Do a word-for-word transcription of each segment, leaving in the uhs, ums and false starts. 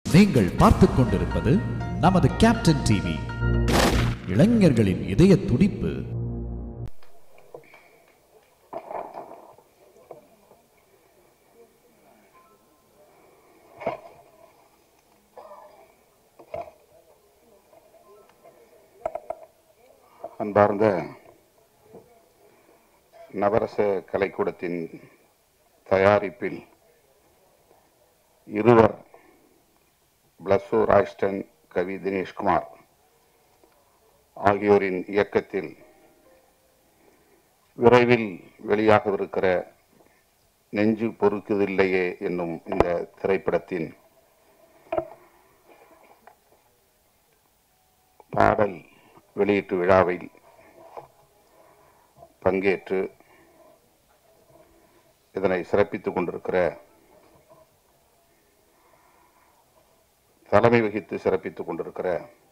நீங்கள் பார்த்துக் கொண்டிருப்பது நமது கேப்டன் டிவி. இளைஞர்களின் இதய துடிப்பு. அன்பார்ந்த நவரச கலைக்கூடத்தின் தயாரிப்பில் இருவர், பிளஸோ ராய்ஸ்டன், கவி தினேஷ்குமார் ஆகியோரின் இயக்கத்தில் விரைவில் வெளியாகவிருக்கிற நெஞ்சு பொறுக்குதில்லையே என்னும் இந்த திரைப்படத்தின் பாடல் வெளியீட்டு விழாவில் பங்கேற்று இதனை சிறப்பித்துக் கொண்டிருக்கிற, தலைமை வகித்து சிறப்பித்துக் கொண்டிருக்கிற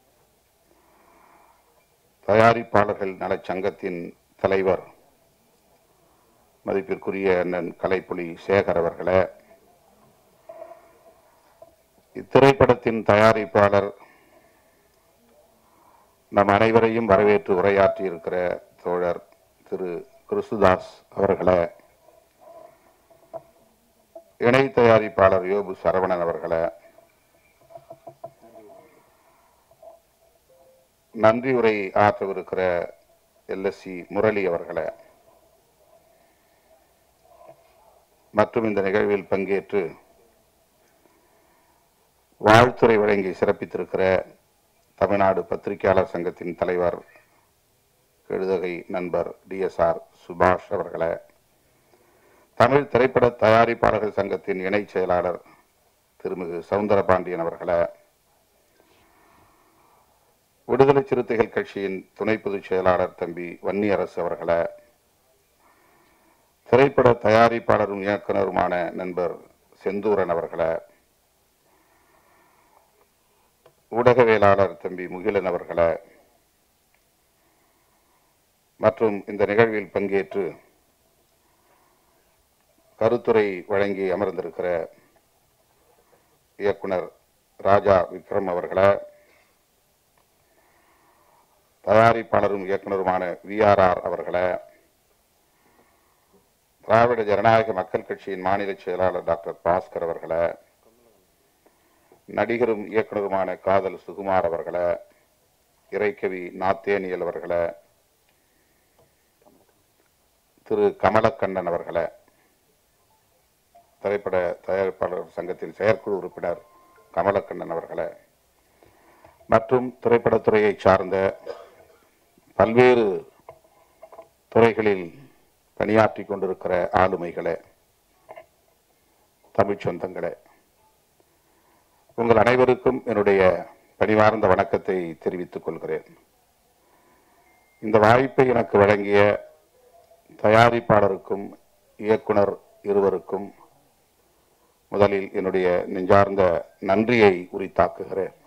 தயாரிப்பாளர்கள் நலச்சங்கத்தின் தலைவர் மதிப்பிற்குரிய அண்ணன் கலைப்புலி சேகர் அவர்களே, இத்திரைப்படத்தின் தயாரிப்பாளர் நம் அனைவரையும் வரவேற்று உரையாற்றி இருக்கிற தோழர் திரு கிறிஸ்துதாஸ் அவர்களே, இணை தயாரிப்பாளர் யோபு சரவணன் அவர்களே, நன்றி உரை ஆற்றவிருக்கிற எல் எஸ் சி முரளி அவர்களே, மற்றும் இந்த நிகழ்வில் பங்கேற்று வாழ்த்துறை வழங்கி சிறப்பித்திருக்கிற தமிழ்நாடு பத்திரிகையாளர் சங்கத்தின் தலைவர் எழுதகை நண்பர் டி எஸ் ஆர் சுபாஷ் அவர்களே, தமிழ் திரைப்பட தயாரிப்பாளர்கள் சங்கத்தின் இணை செயலாளர் திருமிகு சவுந்தரபாண்டியன் அவர்களே, விடுதலை சிறுத்தைகள் கட்சியின் துணை பொதுச் செயலாளர் தம்பி வன்னியரசு அவர்களே, திரைப்பட தயாரிப்பாளரும் இயக்குனருமான நண்பர் செந்தூரன் அவர்களே, ஊடகவியலாளர் தம்பி முகிலன் அவர்களே, மற்றும் இந்த நிகழ்வில் பங்கேற்று கருத்துரை வழங்கி அமர்ந்திருக்கிற இயக்குனர் ராஜா விக்ரம் அவர்களே, தயாரிப்பாளரும் இயக்குனருமான வி ஆர் ஆர் அவர்களே, திராவிட ஜனநாயக மக்கள் கட்சியின் மாநில செயலாளர் டாக்டர் பாஸ்கர் அவர்களே, நடிகரும் இயக்குனருமான காதல் சுகுமார் அவர்களே, இறைக்கவி நாத்தேனியல் அவர்களே, திரு கமலக்கண்ணன் அவர்களே, திரைப்பட தயாரிப்பாளர் சங்கத்தின் செயற்குழு உறுப்பினர் கமலக்கண்ணன் அவர்களே, மற்றும் திரைப்படத்துறையை சார்ந்த பல்வேறு துறைகளில் பணியாற்றி கொண்டிருக்கிற ஆளுமைகளே, தமிழ் சொந்தங்களே, உங்கள் அனைவருக்கும் என்னுடைய பணிவார்ந்த வணக்கத்தை தெரிவித்துக் கொள்கிறேன். இந்த வாய்ப்பை எனக்கு வழங்கிய தயாரிப்பாளருக்கும் இயக்குனர் இருவருக்கும் முதலில் என்னுடைய நெஞ்சார்ந்த நன்றியை உரித்தாக்குகிறேன்.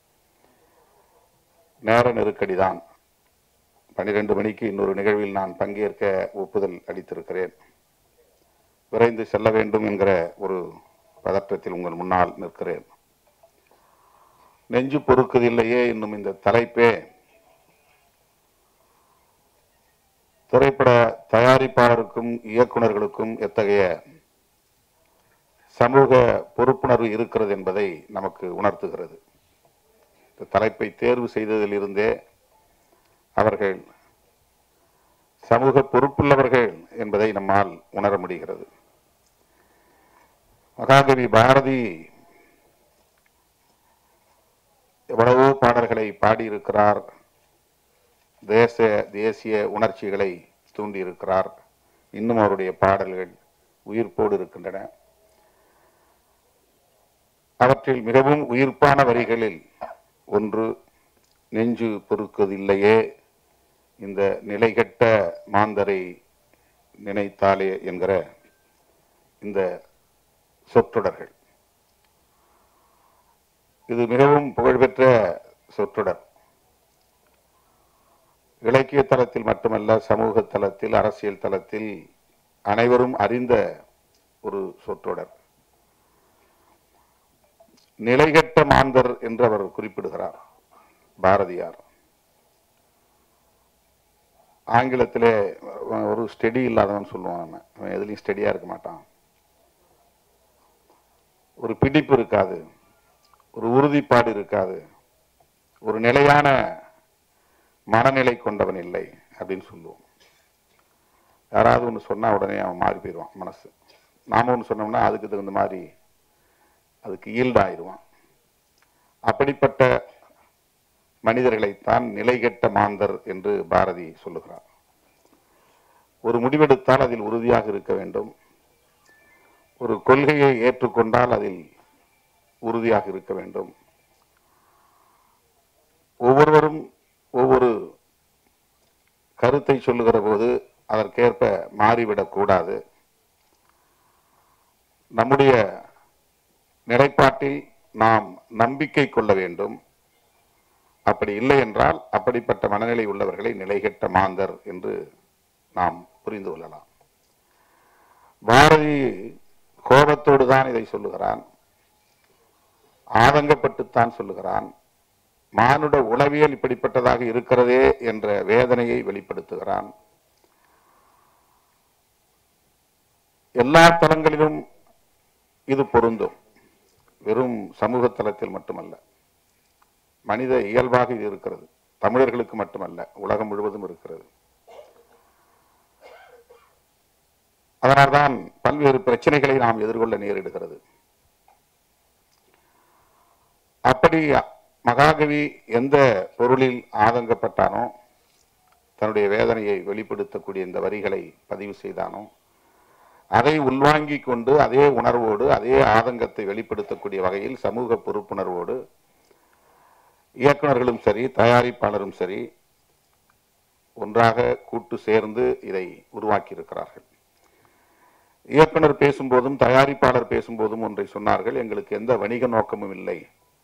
நேர நெருக்கடிதான். பனிரெண்டு மணிக்கு இன்னொரு நிகழ்வில் நான் பங்கேற்க ஒப்புதல் அளித்திருக்கிறேன். விரைந்து செல்ல வேண்டும் என்கிற ஒரு பதற்றத்தில் உங்கள் முன்னால் நிற்கிறேன். நெஞ்சு பொறுக்குதில்லையே என்னும் இந்த தலைப்பே திரைப்பட தயாரிப்பாளருக்கும் இயக்குநர்களுக்கும் எத்தகைய சமூக பொறுப்புணர்வு இருக்கிறது என்பதை நமக்கு உணர்த்துகிறது. இந்த தலைப்பை தேர்வு செய்ததிலிருந்தே அவர்கள் சமூக பொறுப்புள்ளவர்கள் என்பதை நம்மால் உணர முடிகிறது. மகாகவி பாரதி எவ்வளவோ பாடல்களை பாடியிருக்கிறார். தேச தேசிய உணர்ச்சிகளை தூண்டியிருக்கிறார். இன்னும் அவருடைய பாடல்கள் உயிர்ப்போடு இருக்கின்றன. அவற்றில் மிகவும் உயிர்ப்பான வரிகளில் ஒன்று, நெஞ்சு பொறுக்குதில்லையே இந்த நிலைகட்ட மாந்தரை நினைத்தாலே என்கிற இந்த சொற்றொடர்கள். இது மிகவும் புகழ்பெற்ற சொற்றொடர். இலக்கிய தளத்தில் மட்டுமல்ல, சமூக தளத்தில், அரசியல் தளத்தில் அனைவரும் அறிந்த ஒரு சொற்றொடர். நிலைகட்ட மாந்தர் என்று அவர் குறிப்பிடுகிறார் பாரதியார். ஆங்கிலத்திலே ஒரு ஸ்டெடி இல்லாதவன் சொல்லுவான், அவன் எதுலையும் ஸ்டெடியா இருக்க மாட்டான், ஒரு பிடிப்பு இருக்காது, ஒரு உறுதிப்பாடு இருக்காது, ஒரு நிலையான மனநிலை கொண்டவன் இல்லை அப்படின்னு சொல்லுவோம். யாராவது ஒன்று சொன்னா உடனே அவன் மாறி போயிடுவான் மனசு. நாம ஒன்று சொன்னோம்னா அதுக்கு தகுந்த மாதிரி அதுக்கு ஈல்டாயிடுவான். அப்படிப்பட்ட மனிதர்களைத்தான் நிலைகெட்ட மாந்தர் என்று பாரதி சொல்லுகிறார். ஒரு முடிவெடுத்தால் அதில் உறுதியாக இருக்க வேண்டும், ஒரு கொள்கையை ஏற்றுக்கொண்டால் அதில் உறுதியாக இருக்க வேண்டும். ஒவ்வொருவரும் ஒவ்வொரு கருத்தை சொல்லுகிற போது அதற்கேற்ப மாறிவிடக் கூடாது. நம்முடைய நிலைப்பாட்டில் நாம் நம்பிக்கை கொள்ள வேண்டும். அப்படி இல்லை என்றால் அப்படிப்பட்ட மனநிலை உள்ளவர்களை நிலைகெட்ட மாந்தர் என்று நாம் புரிந்து கொள்ளலாம். பாரதி கோபத்தோடு தான் இதை சொல்லுகிறான், ஆதங்கப்பட்டுத்தான் சொல்லுகிறான். மானுட உளவியல் இப்படிப்பட்டதாக இருக்கிறதே என்ற வேதனையை வெளிப்படுத்துகிறான். எல்லா தளங்களிலும் இது பொருந்தும், வெறும் சமூக தளத்தில் மட்டுமல்ல, மனித இயல்பாக இது இருக்கிறது. தமிழர்களுக்கு மட்டுமல்ல, உலகம் முழுவதும் இருக்கிறது. அதனால்தான் பல்வேறு பிரச்சனைகளை நாம் எதிர்கொள்ள நேரிடுகிறது. அப்படி மகாகவி எந்த பொருளில் ஆதங்கப்பட்டானோ, தன்னுடைய வேதனையை வெளிப்படுத்தக்கூடிய இந்த வரிகளை பதிவு செய்தானோ, அதை உள்வாங்கிக் கொண்டு அதே உணர்வோடு அதே ஆதங்கத்தை வெளிப்படுத்தக்கூடிய வகையில் சமூக பொறுப்புணர்வோடு இயக்குநர்களும் சரி தயாரிப்பாளரும் சரி ஒன்றாக கூட்டு சேர்ந்து இதை உருவாக்கி இருக்கிறார்கள். இயக்குனர் பேசும்போதும் தயாரிப்பாளர் பேசும்போதும் ஒன்றை சொன்னார்கள், எங்களுக்கு எந்த வணிக நோக்கமும் இல்லை.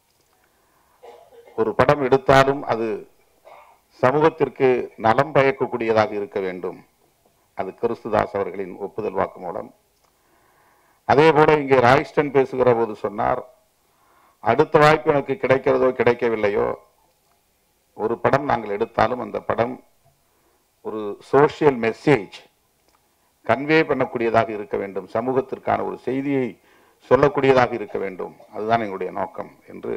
ஒரு படம் எடுத்தாலும் அது சமூகத்திற்கு நலம் பயக்கக்கூடியதாக இருக்க வேண்டும். அது கிறிஸ்துதாஸ் அவர்களின் ஒப்புதல் வாக்கு மூலம். அதே போல இங்கே ராய்ஸ்டன் பேசுகிற போது சொன்னார், அடுத்த வாய்ப்பு எனக்கு கிடைக்கிறதோ கிடைக்கவில்லையோ, ஒரு படம் நாங்கள் எடுத்தாலும் அந்த படம் ஒரு சோசியல் மெசேஜ் கன்வே பண்ணக்கூடியதாக இருக்க வேண்டும், சமூகத்திற்கான ஒரு செய்தியை சொல்லக்கூடியதாக இருக்க வேண்டும், அதுதான் எங்களுடைய நோக்கம் என்று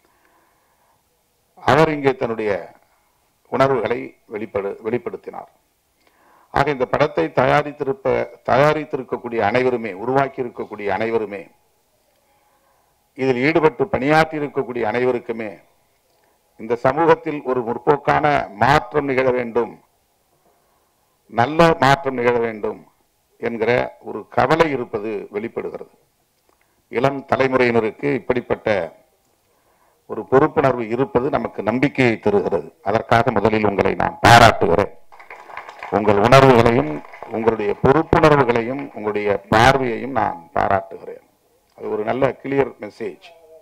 அவர் இங்கே தன்னுடைய உணர்வுகளை வெளிப்படு வெளிப்படுத்தினார். ஆக இந்த படத்தை தயாரித்திருப்ப தயாரித்திருக்கக்கூடிய அனைவருமே, உருவாக்கி இருக்கக்கூடிய அனைவருமே, இதில் ஈடுபட்டு பணியாற்றி இருக்கக்கூடிய அனைவருக்குமே இந்த சமூகத்தில் ஒரு முற்போக்கான மாற்றம் நிகழ வேண்டும், நல்ல மாற்றம் நிகழ வேண்டும் என்கிற ஒரு கவலை இருப்பது வெளிப்படுகிறது. இளம் தலைமுறையினருக்கு இப்படிப்பட்ட ஒரு பொறுப்புணர்வு இருப்பது நமக்கு நம்பிக்கையை தருகிறது. அதற்காக முதலில் உங்களை நான் பாராட்டுகிறேன். உங்கள் உணர்வுகளையும் உங்களுடைய பொறுப்புணர்வுகளையும் உங்களுடைய பார்வையையும் நான் பாராட்டுகிறேன். அது ஒரு நல்ல கிளியர் மெசேஜ்.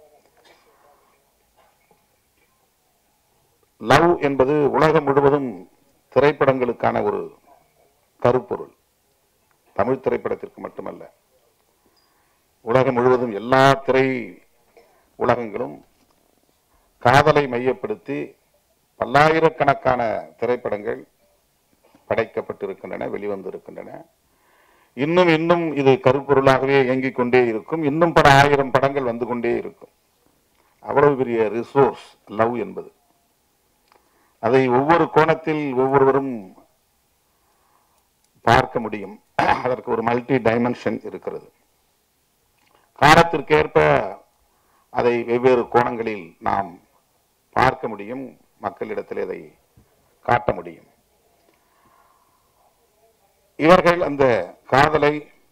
லவ் என்பது உலகம் முழுவதும் திரைப்படங்களுக்கான ஒரு கருப்பொருள். தமிழ் திரைப்படத்திற்கு மட்டுமல்ல, உலகம் முழுவதும் எல்லா திரை உலகங்களும் காதலை மையப்படுத்தி பல்லாயிரக்கணக்கான திரைப்படங்கள் படைக்கப்பட்டிருக்கின்றன, வெளிவந்திருக்கின்றன. இன்னும் இன்னும் இது கருப்பொருளாகவே இயங்கிக் கொண்டே இருக்கும். இன்னும் பல ஆயிரம் படங்கள் வந்து கொண்டே இருக்கும். அவ்வளவு பெரிய ரிசோர்ஸ் லவ் என்பது. அதை ஒவ்வொரு கோணத்தில் ஒவ்வொருவரும் பார்க்க முடியும். அதற்கு ஒரு மல்டி டைமென்ஷன் இருக்கிறது. காலத்திற்கேற்ப அதை வெவ்வேறு கோணங்களில் நாம் பார்க்க முடியும், மக்களிடத்தில் அதை காட்ட முடியும். இவர்கள் அந்த காதலை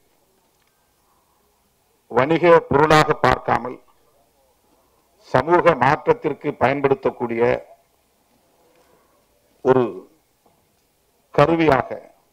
வணிக பொருளாக பார்க்காமல் சமூக மாற்றத்திற்கு பயன்படுத்தக்கூடிய ஒரு கருவியாக,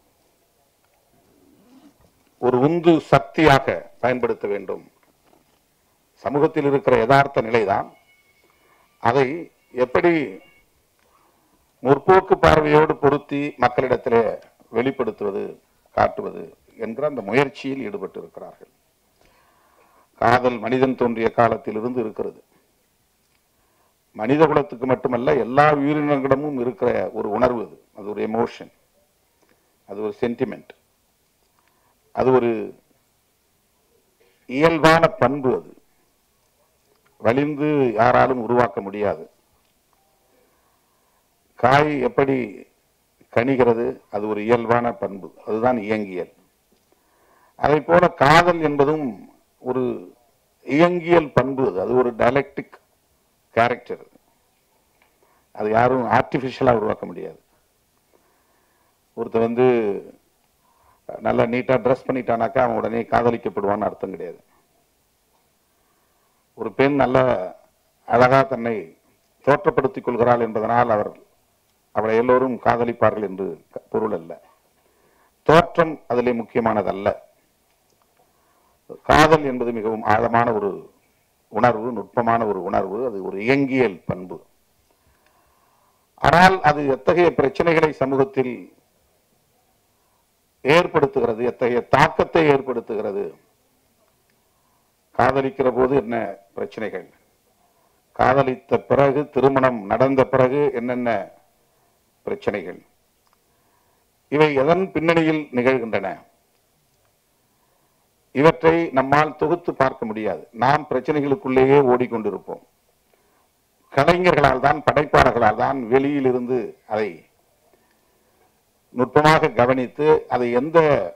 ஒரு உந்து சக்தியாக பயன்படுத்த வேண்டும். சமூகத்தில் இருக்கிற யதார்த்த நிலைதான். அதை எப்படி முற்போக்கு பார்வையோடு பொருத்தி மக்களிடத்திலே வெளிப்படுத்துவது, காட்டுவது என்கிற அந்த முயற்சியில் ஈடுபட்டு இருக்கிறார்கள். காதல் மனிதன் தோன்றிய காலத்தில் இருந்து இருக்கிறது. மனித குலத்துக்கு மட்டுமல்ல எல்லா உயிரினங்களிடமும் இருக்கிற ஒரு உணர்வு அது. அது ஒரு எமோஷன், அது ஒரு சென்டிமெண்ட், அது ஒரு இயல்பான பண்பு. அது வலிந்து யாராலும் உருவாக்க முடியாது. காய் எப்படி கனிகிறது, அது ஒரு இயல்பான பண்பு, அதுதான் இயங்கியல். அதை போல காதல் என்பதும் ஒரு இயங்கியல் பண்பு. அது அது ஒரு டயலெக்டிக் கேரக்டர். அது யாரும் ஆர்டிபிஷியலா உருவாக்க முடியாது. ஒருத்தர் வந்து நல்லா நீட்டா ட்ரெஸ் பண்ணிட்டானாக்கா அவன் உடனே காதலிக்கப்படுவான்னு அர்த்தம் கிடையாது. ஒரு பெண் நல்ல அழகா தன்னை தோற்றப்படுத்திக் கொள்கிறாள் என்பதனால் அவர் அவளை எல்லோரும் காதலிப்பார்கள் என்று பொருள் அல்ல. தோற்றம் அதிலே முக்கியமானதல்ல. காதல் என்பது மிகவும் ஆழமான ஒரு உணர்வு, நுட்பமான ஒரு உணர்வு. அது ஒரு இயங்கியல் பண்பு. ஆனால் அது எத்தகைய பிரச்சனைகளை சமூகத்தில் ஏற்படுத்துகிறது, எத்தகைய தாக்கத்தை ஏற்படுத்துகிறது. காதலிக்கிற போது என்ன பிரச்சனைகள், காதலித்த பிறகு திருமணம் நடந்த பிறகு என்னென்ன பிரச்சனைகள், இவை எதன் பின்னணியில் நிகழ்கின்றன, இவற்றை நம்மால் தொகுத்து பார்க்க முடியாது. நாம் பிரச்சனைகளுக்குள்ளேயே ஓடிக்கொண்டிருப்போம். கலைஞர்களால் தான், படைப்பாளர்களால் தான் வெளியில் இருந்து அதை நுட்பமாக கவனித்து அதை எந்த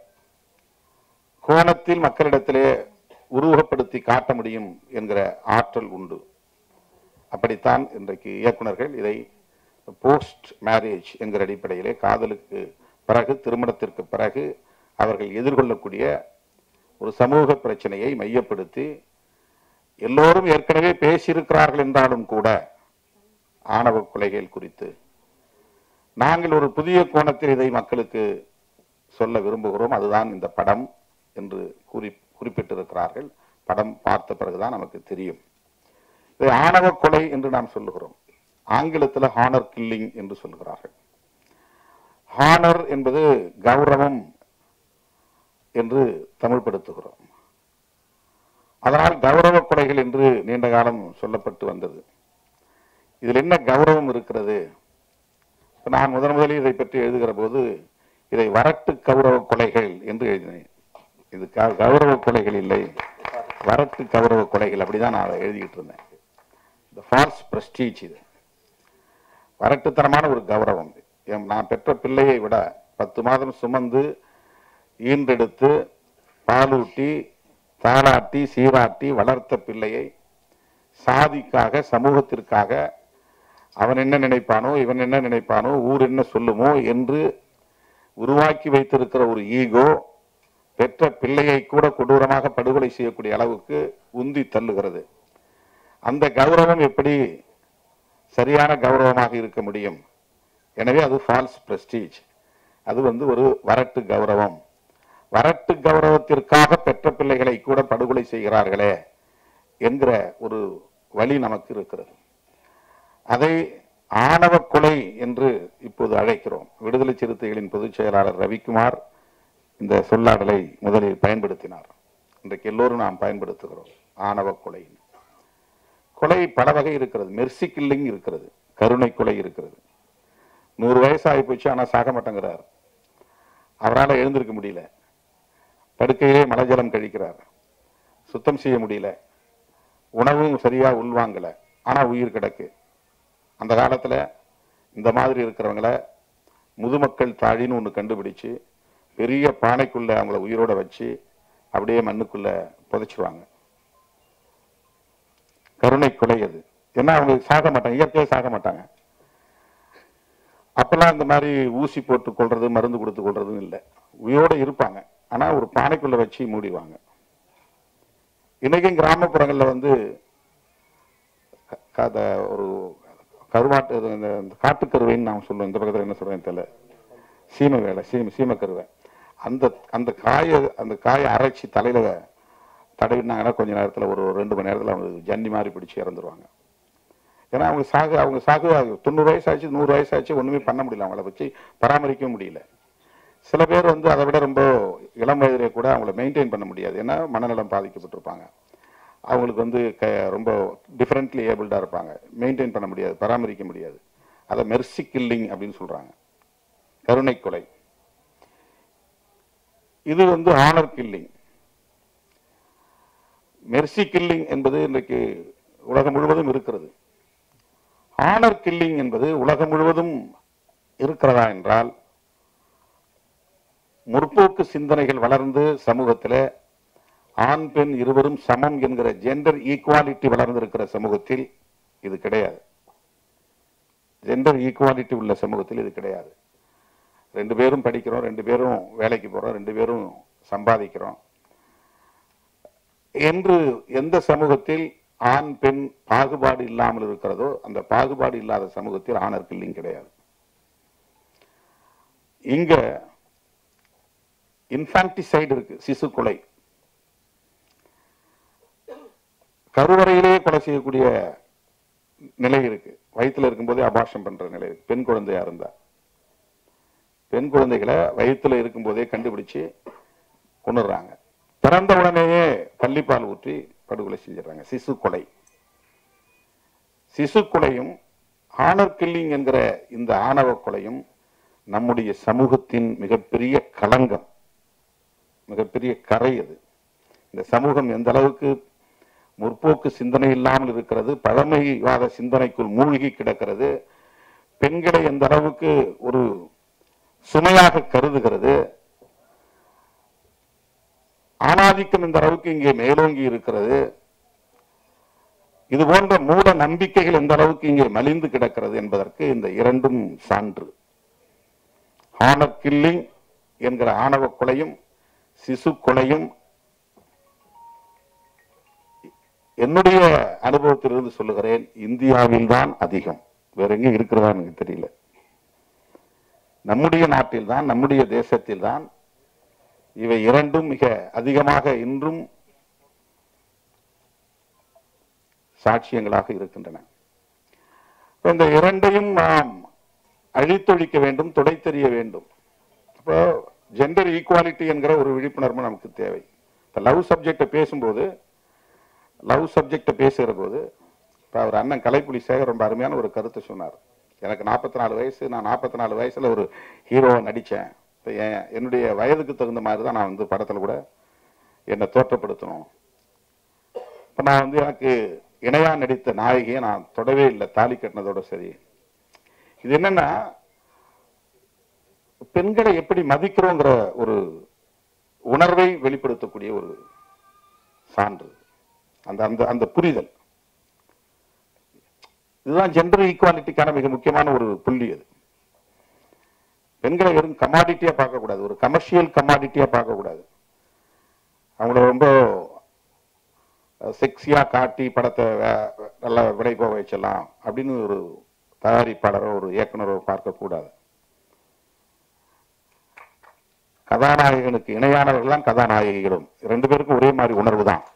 கோணத்தில் மக்களிடத்திலே உருவகப்படுத்தி காட்ட முடியும் என்கிற ஆற்றல் உண்டு. அப்படித்தான் இன்றைக்கு இயக்குனர்கள் இதை போஸ்ட் மேரேஜ் என்கிற அடிப்படையிலே காதலுக்கு பிறகு, திருமணத்திற்கு பிறகு அவர்கள் எதிர்கொள்ளக்கூடிய ஒரு சமூக பிரச்சனையை மையப்படுத்தி எல்லோரும் ஏற்கனவே பேசியிருக்கிறார்கள் என்றாலும் கூட ஆணவ கொலைகள் குறித்து நாங்கள் ஒரு புதிய கோணத்தில் இதை மக்களுக்கு சொல்ல விரும்புகிறோம். அதுதான் இந்த படம் என்று கூறி குறிப்பிட்டிருக்கிறார்கள். படம் பார்த்த பிறகுதான் நமக்கு தெரியும். இதை ஆணவ கொலை என்று நாம் சொல்லுகிறோம். ஆங்கிலத்தில் ஹானர் கில்லிங் என்று சொல்லுகிறார்கள். ஹானர் என்பது கௌரவம் என்று தமிழ்படுத்துகிறோம். அதனால் கௌரவ கொலைகள் என்று நீண்ட காலம் சொல்லப்பட்டு வந்தது. இதில் என்ன கௌரவம் இருக்கிறது? நான் முதன் முதலில் இதை பற்றி எழுதுகிற போது இதை வரட்டு கௌரவ கொலைகள் என்று எழுதினேன். இது கௌரவ கொலைகள் இல்லை, வரட்டு கௌரவ கொலைகள், அப்படிதான் நான் அதை எழுதிக்கிட்டு இருந்தேன். இந்த ஃபால்ஸ் பிரஸ்டீஜ், இது வரட்டுத்தனமான ஒரு கௌரவம். நான் பெற்ற பிள்ளையை விட பத்து மாதம் சுமந்து ஈன்றெடுத்து பாலூட்டி தாளாட்டி சீராட்டி வளர்த்த பிள்ளையை சாதிக்காக, சமூகத்திற்காக அவன் என்ன நினைப்பானோ, இவன் என்ன நினைப்பானோ, ஊர் என்ன சொல்லுமோ என்று உருவாக்கி வைத்திருக்கிற ஒரு ஈகோ பெற்ற பிள்ளையை கூட கொடூரமாக படுகொலை செய்யக்கூடிய அளவுக்கு உந்தி தள்ளுகிறது. அந்த கௌரவம் எப்படி சரியான கௌரவமாக இருக்க முடியும்? எனவே அது ஃபால்ஸ் பிரஸ்டீஜ். அது வந்து ஒரு வரட்டு கௌரவம். வரட்டு கௌரவத்திற்காக பெற்ற பிள்ளைகளை கூட படுகொலை செய்கிறார்களே என்கிற ஒரு வழி நமக்கு இருக்கிறது. அதை ஆணவ கொலை என்று இப்போது அழைக்கிறோம். விடுதலை சிறுத்தைகளின் பொதுச் செயலாளர் ரவிக்குமார் இந்த சொல்லாடலை முதலில் பயன்படுத்தினார். இன்றைக்கு எல்லோரும் நாம் பயன்படுத்துகிறோம். ஆணவ கொலை. கொலை பல வகை இருக்கிறது. மெர்சி கில்லிங் இருக்கிறது, கருணை கொலை இருக்கிறது. நூறு வயசு ஆகி போச்சு, ஆனால் சாக மாட்டேங்கிறார். அவரால் எழுந்திருக்க முடியல, படுக்கையிலே மலஜலம் கழிக்கிறார், சுத்தம் செய்ய முடியல, உணவும் சரியா உள்வாங்கல, ஆனா உயிர் கிடக்கு. அந்த காலத்துல இந்த மாதிரி இருக்கிறவங்கள முதுமக்கள் தாழின்னு ஒன்று கண்டுபிடிச்சு பெரிய பானைக்குள்ள அவங்கள உயிரோட வச்சு அப்படியே மண்ணுக்குள்ள புதைச்சிருவாங்க. கருணை கொலை அது. ஏன்னா அவங்க சாக மாட்டாங்க, இயற்கையாக சாக மாட்டாங்க. அப்பெல்லாம் இந்த மாதிரி ஊசி போட்டு கொள்றது, மருந்து கொடுத்து கொள்றதும் இல்லை. உயிரோட இருப்பாங்க, ஆனா ஒரு பானைக்குள்ள வச்சு மூடிவாங்க. இன்னைக்கும் கிராமப்புறங்கள்ல வந்து ஒரு கருவாட்டு காட்டுக்கருவைன்னு நான் சொல்லுவேன். இந்த பக்கத்தில் என்ன சொல்றேன் தெரியல, சீம வேலை, சீம சீமக்கருவை. அந்த அந்த காயை அந்த காயை அரைச்சி தலையில தடவினாங்கன்னா கொஞ்ச நேரத்தில், ஒரு ரெண்டு மணி நேரத்தில் அவங்க ஜன்னி மாதிரி பிடிச்சி இறந்துருவாங்க. ஏன்னா அவங்க சாகு அவங்க சாகு தொண்ணூறு வயசு ஆச்சு, நூறு வயசு ஆச்சு, ஒண்ணுமே பண்ண முடியல, அவங்கள வச்சு பராமரிக்க முடியல. சில பேர் வந்து அதை விட ரொம்ப இளம் வயதிலே கூட அவங்கள மெயின்டைன் பண்ண முடியாது, ஏன்னா மனநலம் பாதிக்கப்பட்டிருப்பாங்க. அவங்களுக்கு வந்து க ரொம்ப டிஃப்ரெண்ட்லி ஏபிள்டாக இருப்பாங்க, மெயின்டைன் பண்ண முடியாது, பராமரிக்க முடியாது. அதை மெர்சி கில்லிங் அப்படின்னு சொல்கிறாங்க, கருணை கொலை. இது வந்து ஆனர் கில்லிங். மெர்சி கில்லிங் என்பது இன்றைக்கு உலகம் முழுவதும் இருக்கிறது. ஆனர் கில்லிங் என்பது உலகம் முழுவதும் இருக்கிறதா என்றால், முற்போக்கு சிந்தனைகள் வளர்ந்து சமூகத்தில் ஆண் பெண் இருவரும் சமம் என்கிற ஜெண்டர் ஈக்குவாலிட்டி வளர்ந்திருக்கிற சமூகத்தில் இது கிடையாது. ஜெண்டர் ஈக்குவாலிட்டி உள்ள சமூகத்தில் இது கிடையாது. ரெண்டு பேரும் படிக்கிறோம், ரெண்டு பேரும் வேலைக்கு போறோம், ரெண்டு பேரும் சம்பாதிக்கிறோம் என்று எந்த சமூகத்தில் ஆண் பெண் பாகுபாடு இல்லாமல் இருக்கிறதோ அந்த பாகுபாடு இல்லாத சமூகத்தில் ஆனர் கில்லிங் கிடையாது. இங்க இன்ஃபான்டிசைடு இருக்கு, சிசு கொலை. கருவறையிலேயே கொலை செய்யக்கூடிய நிலை இருக்கு, வயிற்றுல இருக்கும்போதே அபார்ஷன் பண்ற நிலை இருக்கு. பெண் குழந்தையா இருந்தா பெண் குழந்தைகளை வயிற்றுல இருக்கும்போதே கண்டுபிடிச்சு கொண்டுறாங்க, பிறந்த உடனேயே பள்ளிப்பால் ஊற்றி படுகொலை செஞ்சிடறாங்க. சிசு கொலை. சிசு கொலையும் ஆனர் கில்லிங் என்கிற இந்த ஆணவ கொலையும் நம்முடைய சமூகத்தின் மிகப்பெரிய களங்கம், மிகப்பெரிய கரை. அது இந்த சமூகம் எந்த அளவுக்கு முற்போக்கு சிந்தனை இல்லாமல் இருக்கிறது, பழமைவாத சிந்தனைக்குள் மூழ்கி கிடக்கிறது, பெண்களை எந்த அளவுக்கு ஒரு சுமையாக கருதுகிறது, ஆணாதிக்கம் இந்த அளவுக்கு இங்கே மேலோங்கி இருக்கிறது, இது போன்ற மூட நம்பிக்கைகள் எந்த அளவுக்கு இங்கே மலிந்து கிடக்கிறது என்பதற்கு இந்த இரண்டும் சான்று. ஆனர் கில்லிங் என்கிற ஆணவ கொலையும் சிசு கொலையும் என்னுடைய அனுபவத்திலிருந்து சொல்லுகிறேன், இந்தியாவில் தான் அதிகம், வேற எங்க இருக்கிறதா எனக்கு தெரியல. நம்முடைய நாட்டில் தான், நம்முடைய தேசத்தில் தான் இவை இரண்டும் மிக அதிகமாக இன்றும் சாட்சியங்களாக இருக்கின்றன. இந்த இரண்டையும் நாம் அழித்தொழிக்க வேண்டும், துடை தெரிய வேண்டும். இப்போ ஜெண்டர் ஈக்குவாலிட்டி என்கிற ஒரு விழிப்புணர்வு நமக்கு தேவை. இப்போ லவ் சப்ஜெக்டை பேசும்போது லவ் சப்ஜெக்டை பேசுகிற போது இப்போ அவர் அண்ணன் கலைப்புலி சேகர் ரொம்ப அருமையான ஒரு கருத்தை சொன்னார். எனக்கு நாற்பத்தி நாலு வயசு, நான் நாற்பத்தி நாலு வயசுல ஒரு ஹீரோவை நடித்தேன். இப்போ என்னுடைய வயதுக்கு தகுந்த மாதிரி தான் நான் வந்து படத்தில் கூட என்னை தோற்றப்படுத்தணும். இப்போ நான் வந்து எனக்கு இணையா நடித்த நாயகியை நான் தொடவே இல்லை, தாலி கட்டினதோட சரி. இது என்னன்னா, பெண்களை எப்படி மதிக்கிறோங்கிற ஒரு உணர்வை வெளிப்படுத்தக்கூடிய ஒரு சான்று, அந்த அந்த அந்த புரிதல். இதுதான் ஜெண்டர் ஈக்குவாலிட்டிக்கான மிக முக்கியமான ஒரு புள்ளி. அது பெண்களை வெறும் கமாடிட்டியா பார்க்கக்கூடாது, ஒரு கமர்ஷியல் கமாடிட்டியா பார்க்கக்கூடாது. அவங்கள ரொம்ப செக்ஸியா காட்டி படத்தை நல்லா விலை போக வச்சலாம் அப்படின்னு ஒரு தயாரிப்பாளரோ ஒரு இயக்குனரோ பார்க்கக்கூடாது. கதாநாயகனுக்கு இணையானவர்கள் கதாநாயகிகளும் ரெண்டு பேருக்கும் ஒரே மாதிரி உணர்வு தான்,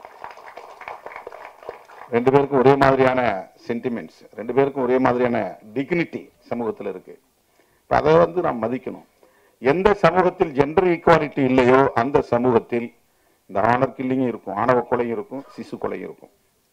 ரெண்டு பேருக்கும் ஒரே மாதிரியான சென்டிமெண்ட்ஸ், ரெண்டு பேருக்கும் ஒரே மாதிரியான டிக்னிட்டி சமூகத்தில் இருக்கு. இப்போ அதை வந்து நாம் மதிக்கணும். எந்த சமூகத்தில் ஜெண்டர் ஈக்குவாலிட்டி இல்லையோ அந்த சமூகத்தில் இந்த ஆனர் கில்லிங்கும் இருக்கும், ஆணவ கொலையும் இருக்கும், சிசு கொலையும் இருக்கும்.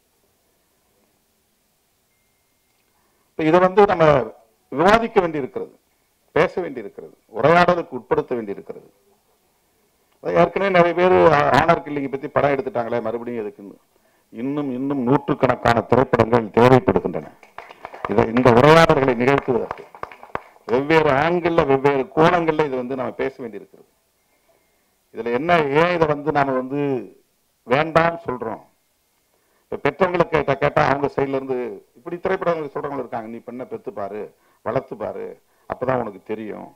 இப்போ இதை வந்து நம்ம விவாதிக்க வேண்டி இருக்கிறது, பேச வேண்டி இருக்கிறது, உரையாடலுக்கு உட்படுத்த வேண்டி இருக்கிறது. ஏற்கனவே நிறைய பேர் ஆனர் கில்லிங்கை பற்றி படம் எடுத்துட்டாங்களே, மறுபடியும் எதுக்குன்னு இன்னும் இன்னும் நூற்றுக்கணக்கான திரைப்படங்கள் தேவைப்படுகின்றன. இதை இந்த உரையாடல்களை நிகழ்த்துவதற்கு வெவ்வேறு ஆங்கிள், வெவ்வேறு கோணங்கள்ல இது வந்து நம்ம பேச வேண்டியிருக்கிறது. இதுல என்ன, ஏன் இதை வந்து நாம வந்து வேண்டாம் சொல்றோம்? இப்ப பெற்றவங்களை கேட்ட கேட்டா அவங்க சைட்ல இருந்து இப்படி திரைப்படங்கள் சொல்றவங்க இருக்காங்க, நீ பெண்ணை பெத்து பாரு, வளர்த்து பாரு, அப்பதான் உனக்கு தெரியும்.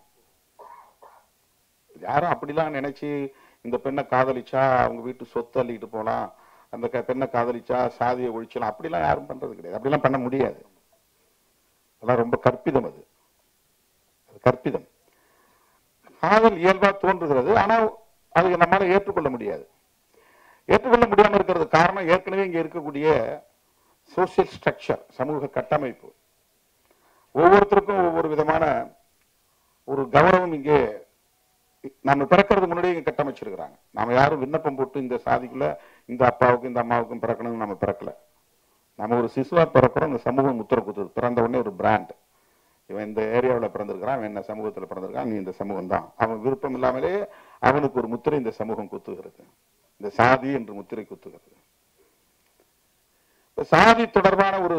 யாரும் அப்படிலாம் நினைச்சு இந்த பெண்ணை காதலிச்சா அவங்க வீட்டு சொத்து அள்ளிக்கிட்டு போலாம், அந்த பெண்ணை காதலிச்சா சாதியை ஒழிச்சலாம், அப்படிலாம் யாரும் பண்றது கிடையாது. அப்படிலாம் பண்ண முடியாது. அதெல்லாம் ரொம்ப கற்பிதம். அது கற்பிதம். காதல் இயல்பா தோன்றுகிறது, ஆனால் அது நம்மளால ஏற்றுக்கொள்ள முடியாது. ஏற்றுக்கொள்ள முடியாமல் இருக்கிறது காரணம் ஏற்கனவே இங்க இருக்கக்கூடிய சோசியல் ஸ்ட்ரக்சர், சமூக கட்டமைப்பு. ஒவ்வொருத்தருக்கும் ஒவ்வொரு விதமான ஒரு கௌரவம் இங்கே நம்ம பிறக்கிறதுக்கு முன்னாடி இங்க கட்டமைச்சிருக்கிறாங்க. நாம யாரும் விண்ணப்பம் போட்டு இந்த சாதிக்குள்ள இந்த அப்பாவுக்கும் இந்த அம்மாவுக்கும் பிறக்கணும்னு நம்ம பிறக்கல. நம்ம ஒரு சிசுவா பிறக்கிறோம். இந்த சமூகம் முத்திர குத்துது. பிறந்த உடனே ஒரு பிராண்ட், இவன் இந்த ஏரியாவில் பிறந்திருக்கிறான், அவன் என்ன சமூகத்தில் பிறந்திருக்கான், நீ இந்த சமூகம் தான். அவன் விருப்பம் இல்லாமலே அவனுக்கு ஒரு முத்திரை இந்த சமூகம் குத்துகிறது. இந்த சாதி என்று முத்திரை குத்துகிறது. சாதி தொடர்பான ஒரு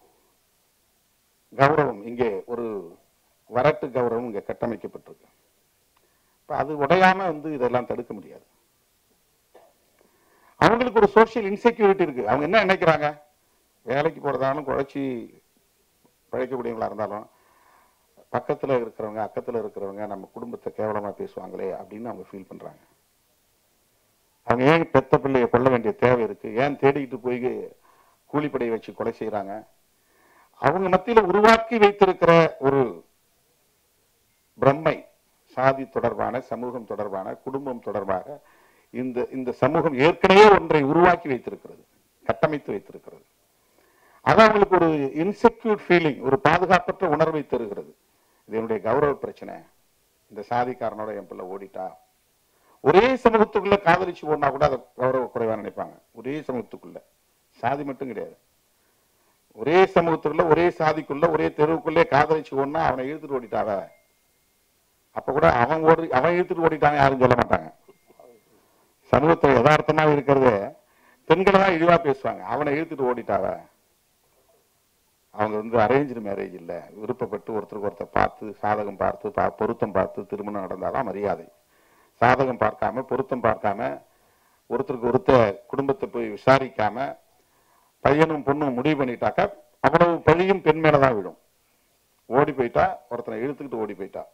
கௌரவம் இங்கே, ஒரு வரட்டு கௌரவம் இங்கே கட்டமைக்கப்பட்டிருக்கு. இப்ப அது உடையாம வந்து இதெல்லாம் தடுக்க முடியாது. அவங்களுக்கு ஒரு சோசியல் இன்செக்யூரிட்டி இருக்கு. அவங்க என்ன நினைக்கிறாங்க, வேலைக்கு போறதாலும் குழைச்சி பழைக்கக்கூடியவங்களா இருந்தாலும் பக்கத்துல இருக்கிறவங்க அக்கத்துல இருக்கிறவங்க நம்ம குடும்பத்தை கேவலமா பேசுவாங்களே அப்படின்னு அவங்க ஃபீல் பண்றாங்க. அவங்க ஏன் பெத்த பிள்ளைய கொள்ள வேண்டிய தேவை இருக்கு, ஏன் தேடிக்கிட்டு போய் கூலிப்படையை வச்சு கொலை செய்யறாங்க. அவங்க மத்தியில உருவாக்கி வைத்திருக்கிற ஒரு பிரம்மை, சாதி தொடர்பான, சமூகம் தொடர்பான, குடும்பம் தொடர்பாக இந்த இந்த சமூகம் ஏற்கனவே ஒன்றை உருவாக்கி வைத்திருக்கிறது, கட்டமைத்து வைத்திருக்கிறது. அது அவங்களுக்கு ஒரு இன்செக்யூர் ஃபீலிங், ஒரு பாதுகாப்பற்ற உணர்வை தருகிறது. இது என்னுடைய கௌரவ பிரச்சனை, இந்த சாதிக்காரனோட என் பிள்ளை ஓடிட்டா. ஒரே சமூகத்துக்குள்ள காதலிச்சு ஓடினா கூட அதை கௌரவ குறைவா நினைப்பாங்க. ஒரே சமூகத்துக்குள்ள, சாதி மட்டும் கிடையாது, ஒரே சமூகத்துக்குள்ள ஒரே சாதிக்குள்ள ஒரே தெருவுக்குள்ளே காதலிச்சு ஓடினா அவனை இழுத்துட்டு ஓடிட்டாவ, அப்ப கூட அவன் ஓடி அவன் இழுத்துட்டு ஓடிட்டாங்க யாரும் சொல்ல மாட்டாங்க. சமூகத்தில் யதார்த்தமா இருக்கிறது பெண்களை தான் இழிவா பேசுவாங்க, அவனை இழுத்துட்டு ஓடிட்டாவ. அவங்க வந்து அரேஞ்சு மேரேஜ் இல்லை, விருப்பப்பட்டு ஒருத்தருக்கு ஒருத்தர் பார்த்து சாதகம் பார்த்து பா பொருத்தம் பார்த்து திருமணம் நடந்தாதான் மரியாதை. சாதகம் பார்க்காம பொருத்தம் பார்க்காம ஒருத்தருக்கு ஒருத்தர் குடும்பத்தை போய் விசாரிக்காம பையனும் பொண்ணும் முடிவு பண்ணிட்டாக்கா அவ்வளவு பழியும் பெண் மேலதான் விடும். ஓடி போயிட்டா, ஒருத்தனை இழுத்துக்கிட்டு ஓடி போயிட்டா.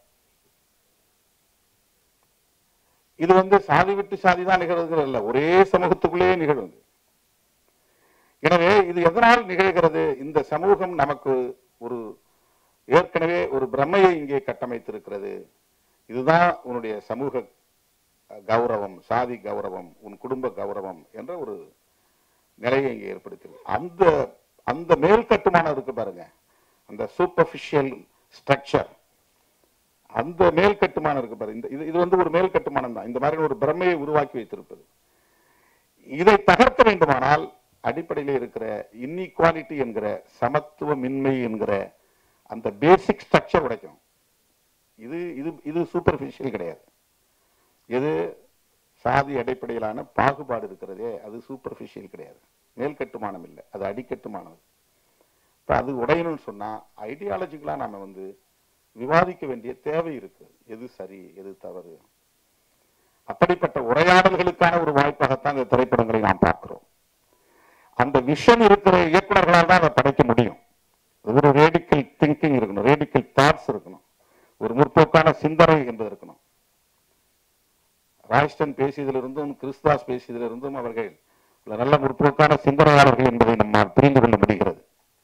இது வந்து சாதி விட்டு சாதி தான் நிகழ்வுகள் இல்லை, ஒரே சமூகத்துக்குள்ளேயே நிகழ்வு. எனவே இது எதனால் நிகழ்கிறது, இந்த சமூகம் நமக்கு ஒரு ஏற்கனவே ஒரு பிரம்மையை இங்கே கட்டமைத்திருக்கிறது. இதுதான் உன்னுடைய சமூக கௌரவம், சாதி கௌரவம், உன் குடும்ப கௌரவம் என்ற ஒரு நிலையை இங்கே ஏற்படுத்தி அந்த அந்த மேல் கட்டுமானம் இருக்கு பாருங்க, அந்த சூப்பர்ஃபிஷியல் ஸ்ட்ரக்சர், அந்த மேல் கட்டுமானம் இருக்கு பாருங்க. இது இது வந்து ஒரு மேல் கட்டுமானம் தான், இந்த மாதிரி ஒரு பிரம்மையை உருவாக்கி வைத்திருப்பது. இதை தகர்க்க வேண்டுமானால் அடிப்படையில் இருக்கிற இன்இக்வாலிட்டி என்கிற சமத்துவமின்மை என்கிற அந்த பேசிக் ஸ்ட்ரக்சர் உடைக்கும். இது இது இது சூப்பர்ஃபிஷியல் கிடையாது. எது சாதி அடிப்படையிலான பாகுபாடு இருக்கிறதே அது சூப்பர்ஃபிஷியல் கிடையாது, மேல் கட்டுமானம் இல்லை, அது அடிக்கட்டுமானம். இப்போ அது உடையணும்னு சொன்னா ஐடியாலஜிக்கலா நாம வந்து விவாதிக்க வேண்டிய தேவை இருக்கு, எது சரி எது தவறு. அப்படிப்பட்ட உரையாடல்களுக்கான ஒரு வாய்ப்பாகத்தான் இந்த திரைப்படங்களை நாம் பார்க்கிறோம். அந்த விஷன் இருக்கிற இயக்குநர்களால் தான் அதை படைக்க முடியும். ஒரு ரேடிக்கல் திங்கிங் இருக்கணும், ரேடிக்கல் தாட்ஸ் இருக்கணும், ஒரு முற்போக்கான சிந்தனை என்பது இருக்கணும். ராய்ஸ்டன் பேசியதிலிருந்தும் கிறிஸ்தாஸ் பேசியதிலிருந்தும் அவர்கள் நல்ல முற்போக்கான சிந்தனையாளர்கள் என்பதை நம்மால் புரிந்து கொள்ள முடிகிறது.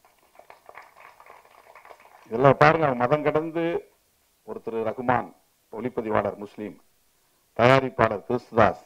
இதெல்லாம் பாருங்க, மதம் கடந்து ஒருத்தர் ரகுமான், ஒளிப்பதிவாளர் முஸ்லீம், தயாரிப்பாளர் கிறிஸ்தாஸ்,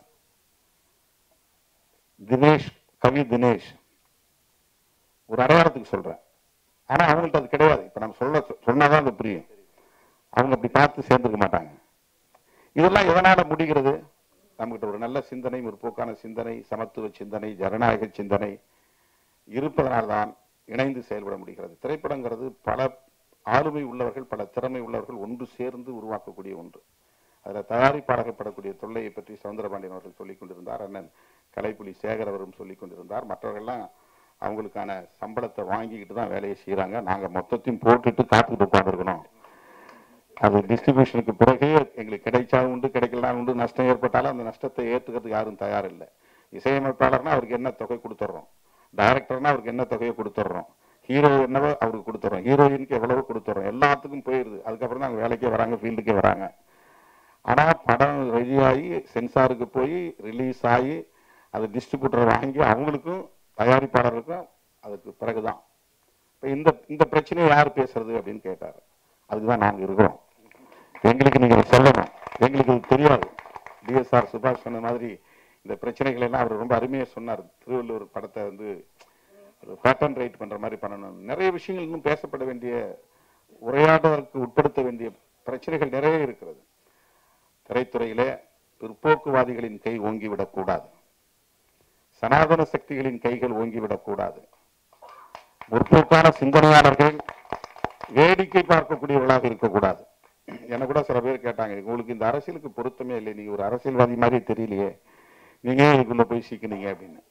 தினேஷ், கவி தினேஷ், ஒரு அடையாளத்துக்கு சொல்றேன். ஆனா அவங்கள்ட்ட அது கிடையாது. இப்ப நம்ம சொல்ல சொன்னாதான் அது புரியும். அவங்க அப்படி பார்த்து சேர்ந்துக்க மாட்டாங்க. இதெல்லாம் எதனால முடிகிறது, நம்மகிட்ட ஒரு நல்ல சிந்தனை, முற்போக்கான சிந்தனை, சமத்துவ சிந்தனை, ஜனநாயக சிந்தனை இருப்பதனால்தான் இணைந்து செயல்பட முடிகிறது. திரைப்படங்கிறது பல ஆளுமை உள்ளவர்கள், பல திறமை உள்ளவர்கள் ஒன்று சேர்ந்து உருவாக்கக்கூடிய ஒன்று. அதில் தயாரிப்பாளர்கள் படக்கூடிய தொல்லையை பற்றி சவுந்தரபாண்டியன் அவர்கள் சொல்லிக் கொண்டிருந்தார், அண்ணன் கலைப்புலி சேகர் அவரும் சொல்லிக் கொண்டிருந்தார். மற்றவர்கள்லாம் அவங்களுக்கான சம்பளத்தை வாங்கிக்கிட்டு தான் வேலையை செய்யறாங்க. நாங்க மொத்தத்தையும் போட்டுட்டு காத்துக்கிட்டு உட்காந்துருக்கணும். அது டிஸ்ட்ரிபியூஷனுக்கு பிறகு எங்களுக்கு கிடைச்சாலும் உண்டு, கிடைக்கலாம் உண்டு, நஷ்டம் ஏற்பட்டாலும் அந்த நஷ்டத்தை ஏற்றுக்கிறதுக்கு யாரும் தயார் இல்லை. இசையமைப்பாளர்னா அவருக்கு என்ன தொகை கொடுத்துட்றோம், டைரக்டர்னா அவருக்கு என்ன தொகையை கொடுத்துட்றோம், ஹீரோ என்னவோ அவருக்கு கொடுத்துட்றோம், ஹீரோயினுக்கு எவ்வளவு கொடுத்துட்றோம், எல்லாத்துக்கும் போயிடுது. அதுக்கப்புறம் தான் அவங்க வேலைக்கே வராங்க, ஃபீல்டுக்கே வராங்க. ஆனா படம் ரெடியாகி சென்சாருக்கு போய் ரிலீஸ் ஆகி அது டிஸ்ட்ரிபியூட்டர் வாங்கி அவங்களுக்கும் தயாரிப்பாளர்களுக்கும் அதுக்கு பிறகுதான். இப்போ இந்த இந்த பிரச்சனையை யார் பேசுறது அப்படின்னு கேட்டார். அதுக்குதான் நாங்கள் இருக்கிறோம். எங்களுக்கு நீங்க சொல்லணும், எங்களுக்கு இது தெரியாது. டிஎஸ்ஆர் சுபாஷ் சொன்ன மாதிரி இந்த பிரச்சனைகள் எல்லாம் அவர் ரொம்ப அருமையா சொன்னார். திருவள்ளுவர் படத்தை வந்து பேட்டர்ன் ரைட் பண்ற மாதிரி பண்ணணும். நிறைய விஷயங்கள் இன்னும் பேசப்பட வேண்டிய, உரையாடலுக்கு உட்படுத்த வேண்டிய பிரச்சனைகள் நிறைய இருக்கிறது. திரைத்துறையிலே பிற்போக்குவாதிகளின் கை ஓங்கிவிடக்கூடாது, சனாதன சக்திகளின் கைகள் ஓங்கிவிடக்கூடாது. முற்போக்கான சிந்தனையாளர்கள் வேடிக்கை பார்க்கக்கூடியவர்களாக இருக்கக்கூடாது. என்ன கூட சில பேர் கேட்டாங்க, உங்களுக்கு இந்த அரசியலுக்கு பொருத்தமே இல்லை, நீங்க ஒரு அரசியல்வாதி மாதிரி தெரியலையே, நீங்க இதுக்குள்ள போய் சிக்கினீங்க அப்படின்னு.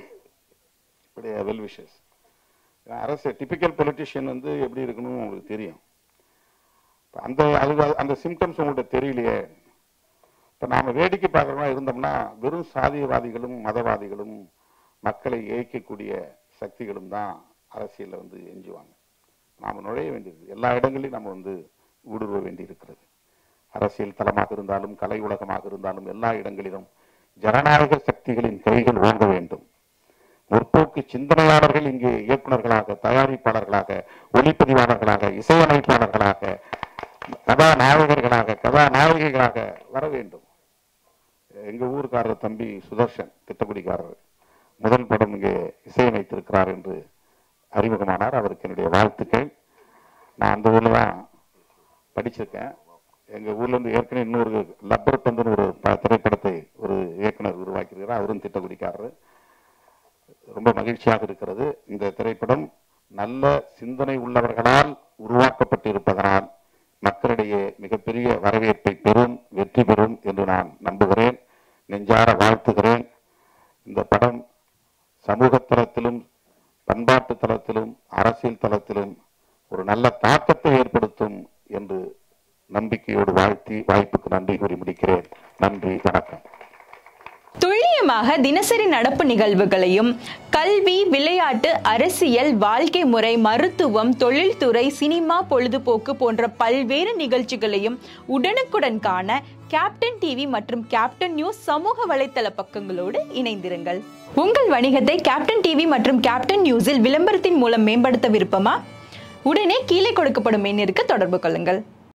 Well wishes. அரசு டிபிக்கல் பொலிட்டிஷியன் வந்து எப்படி இருக்கணும் உங்களுக்கு தெரியும். அந்த அந்த சிம்டம்ஸ் உங்கள்கிட்ட தெரியலையே. இப்போ நாம வேடிக்கை பார்க்குறவங்களா இருந்தோம்னா வெறும் சாதியவாதிகளும் மதவாதிகளும் மக்களை ஏய்க்கக்கூடிய சக்திகளும் தான் அரசியலில் வந்து எஞ்சுவாங்க. நாம் நுழைய வேண்டியது எல்லா இடங்களிலும் நம்ம வந்து ஊடுருவ வேண்டி இருக்கிறது. அரசியல் தளமாக இருந்தாலும் கலை உலகமாக இருந்தாலும் எல்லா இடங்களிலும் ஜனநாயக சக்திகளின் கைகள் ஓங்க வேண்டும். முற்போக்கு சிந்தனையாளர்கள் இங்கே இயக்குநர்களாக, தயாரிப்பாளர்களாக, ஒளிப்பதிவாளர்களாக, இசையமைப்பாளர்களாக, கதாநாயகர்களாக, கதாநாயகிகளாக வர வேண்டும். எங்க ஊருக்காரர் தம்பி சுதர்ஷன் திட்டக்குடிக்காரர் முதல் படம் இங்கே இசையமைத்திருக்கிறார் என்று அறிமுகமானார். அவருக்கு என்னுடைய வாழ்த்துக்கள். நான் அந்த ஊர்ல தான் படிச்சிருக்கேன். எங்க ஊர்ல இருந்து ஏற்கனவே இன்னொரு லப்பர் பந்துன்னு ஒரு திரைப்படத்தை ஒரு இயக்குனர் உருவாக்கியிருக்கிறார். அவரும் திட்டக்குடிக்காரர். ரொம்ப மகிழ்ச்சியாக இருக்கிறது. இந்த திரைப்படம் நல்ல சிந்தனை உள்ளவர்களால் உருவாக்கப்பட்டு இருப்பதனால் மக்களிடையே மிகப்பெரிய வரவேற்பை பெறும், வெற்றி பெறும் என்று நான் நம்புகிறேன், நெஞ்சார வாழ்த்துகிறேன். இந்த படம் சமூக தளத்திலும் பண்பாட்டு தளத்திலும் அரசியல் தளத்திலும் ஒரு நல்ல தாக்கத்தை ஏற்படுத்தும் என்று நம்பிக்கையோடு வாழ்த்தி வாய்ப்புக்கு நன்றி கூறி முடிக்கிறேன். நன்றி, வணக்கம். துல்லியமாக தினசரி நடப்பு நிகழ்வுகளையும் கல்வி, விளையாட்டு, அரசியல், வாழ்க்கை முறை, மருத்துவம், தொழில்துறை, சினிமா, பொழுதுபோக்கு போன்ற பல்வேறு நிகழ்ச்சிகளையும் உடனுக்குடன் காண கேப்டன் டிவி மற்றும் கேப்டன் நியூஸ் சமூக வலைத்தள பக்கங்களோடு இணைந்திருங்கள். உங்கள் வணிகத்தை கேப்டன் டிவி மற்றும் கேப்டன் நியூஸில் விளம்பரத்தின் மூலம் மேம்படுத்த விருப்பமா? உடனே கீழே கொடுக்கப்படும் எண்ணிற்கு தொடர்பு கொள்ளுங்கள்.